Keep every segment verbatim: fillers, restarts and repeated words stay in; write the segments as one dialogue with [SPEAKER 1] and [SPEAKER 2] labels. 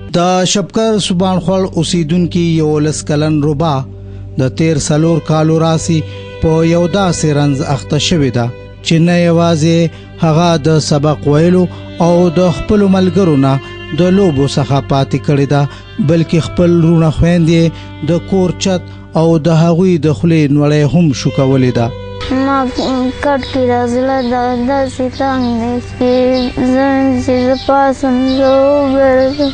[SPEAKER 1] د شبکر سبانخوړ اوسیدونکي یولس کلن ربا د تیر سلور کالو راسي په یو داسې رنځ اخته شوې ده چې نه یوازې هغه د سبق ویلو او د خپلو ملګرو نه د لوبو څخه پاتې کړې ده بلکې خپل رونه خویندې د کور چت او د هغوی د خولې نوړی هم شوکولې ده.
[SPEAKER 2] ما کټ کې راځله دا داسې تنګ دی چې زه چې زه پاسم زه وبېرېدم.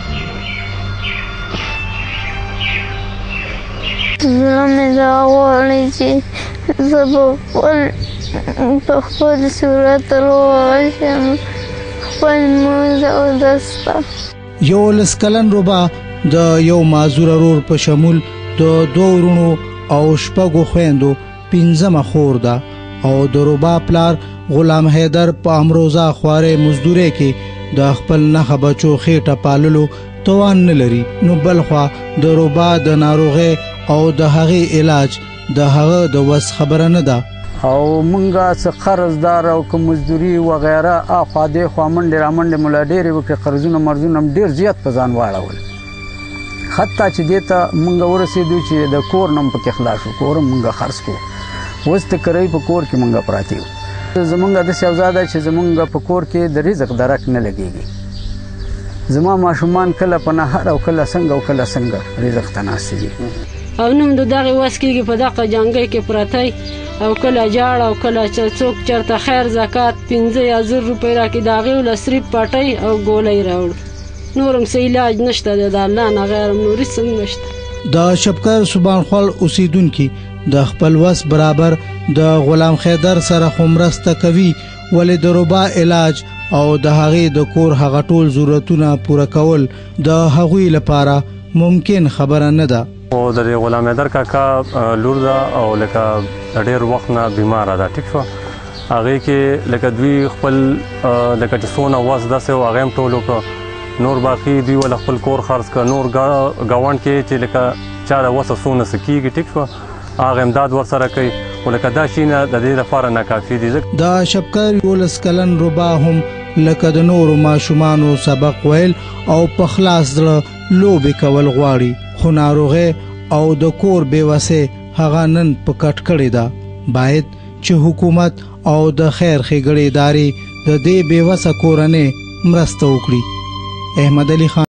[SPEAKER 2] زړه مې دا غواړي چې زه به خپل په خپل صورت روغه شم خپل لمونځ اودس ته.
[SPEAKER 1] یولس کلن ربا د یو معذور ورور په شمول د دوه ورونو او شپږو خویندو پنځمه خور ده او د ربا پلار غلام حیدر په امروزه خوارې مزدورۍ کې د خپل نخه بچو خېټه پاللو توان نه لري نو بلخوا د ربا د ناروغۍ او د هغې علاج د هغه د وس خبره نه ده
[SPEAKER 3] او مونږه څه قرضدار او که مزدوري وغیره اخوا دېخوا منډې رامنډې ملا ډېرې وکړې قرضونه مرضونه هم ډېر زیات په ځان واړول حتی چې دې ته مونږ ورسېدو چې د کور نه هم پکې خلاص شو کور هم مونږ خرڅ کړو اوس د کرۍ په کور کې مونږ پراته یو زمونږ داسې اوضاع ده چې زمونږ په کور کې د رزق درک نه لګېږي زما ماشومان کله په نهر او کله څنګه او کله څنګه رزق ته ناست دي
[SPEAKER 4] او نوم د دغې وس کېږي په دغه جنګۍ کې پرتی او کله جاړ او کله څوک چېرته خیر زکات پنځه یا زر روپۍ راکړي د هغې له صرف پټۍ او ګولۍ راوړو نور هم څه علاج نشته دی د الله نه غیر نوري څه هم نشته.
[SPEAKER 1] د شبکر سبانخوړ اوسیدونکي د خپل وس برابر د غلام حیدر سره خو مرسته کوي ولې د ربا علاج او د هغې د کور هغه ټول ضرورتونه پوره کول د هغوی لپاره ممکن خبره نه ده.
[SPEAKER 5] او د غلام حیدر کاکا لور ده او لکه د ډېر وخت نه بیماره ده ټیک شوه هغې کې لکه دوی خپل لکه چې څونه وس داسې و هغې هم ټول وکړه نور باقي دوی وله خپل کور خرڅ کړه نور ګاونډ کې چې لکه چا د وسه څونه څه کېږي ټیک شوه هغه امداد ورسره کوي خو لکه دا شیونه د دې لپاره ناکافي دي.
[SPEAKER 1] د شبکر یولس کلن ربا هم لکه د نورو ماشومانو سبق ویل او په خلاص زړه لوبې کول غواړي خو ناروغۍ او د کور بېوسۍ هغه نن په کټ کړې ده باید چې حکومت او د خیر ښېګړې ادارې د دې بېوسه کورنۍ مرسته وکړي. احمد علي خان